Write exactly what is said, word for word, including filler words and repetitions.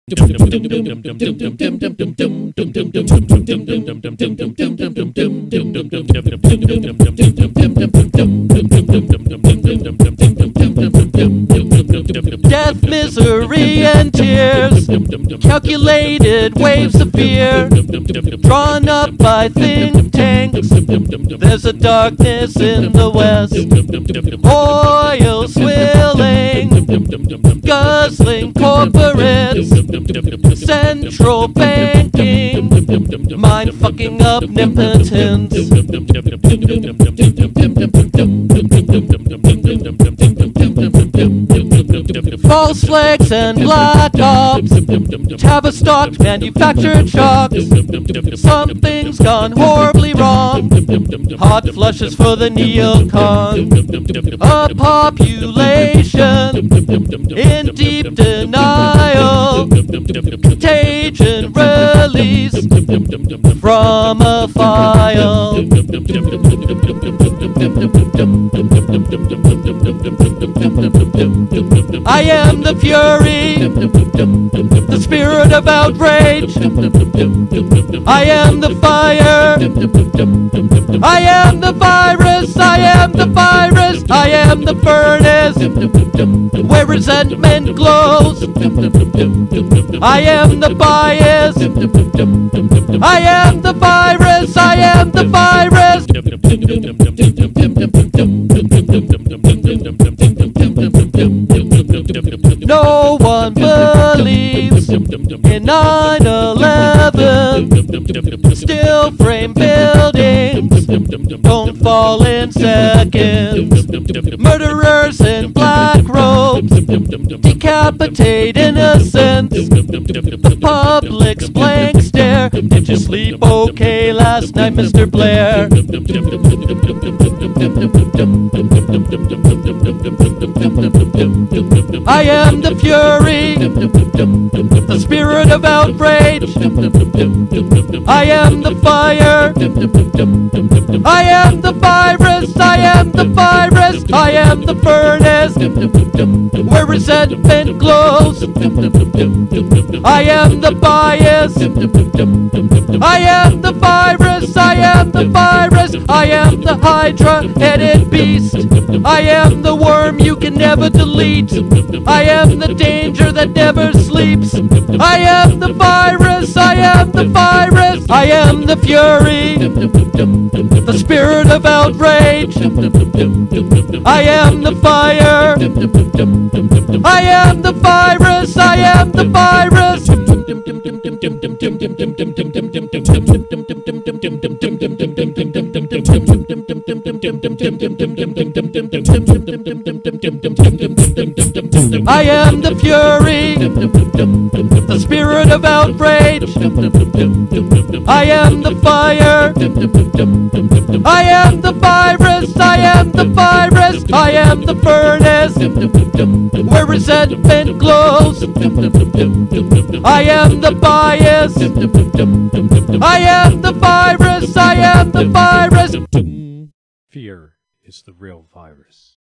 Death, misery, and tears, calculated waves of fear, drawn up by think tanks. There's a darkness in the west, oil swilling, guzzling corporates, central banking, mind fucking omnipotence. False flags and black ops, Tavistock manufactured shocks. Something's gone horribly wrong. Hot flushes for the neocon. A population in deep denial. Contagion released from a file. I am the fury, the spirit of outrage. I am the fire, I am the virus, I am the virus, I am the furnace where resentment glows. I am the bias, I am the virus, I am the virus. No one believes in nine eleven. Steel frame buildings don't fall in seconds. Murderers in black robes decapitate innocents. The public's blank stare. Did you sleep okay last night, Mister Blair? I am the fury, the spirit of outrage. I am the fire, I am the virus, I am the virus, I am the furnace where resentment glows. I am the bias, I am the virus, I am the virus, I am the hydra-headed beast. I am the worm you can never delete. I am the danger that never sleeps. I am the virus, I am the virus, I am the fury, the spirit of outrage. I am the fire, I am the virus, I am the virus. I am the fury, the spirit of outrage. I am the fire, I am the virus, I am the virus, I am the furnace where resentment glows. I am the bias, I am the virus, I am the virus. Fear is the real virus.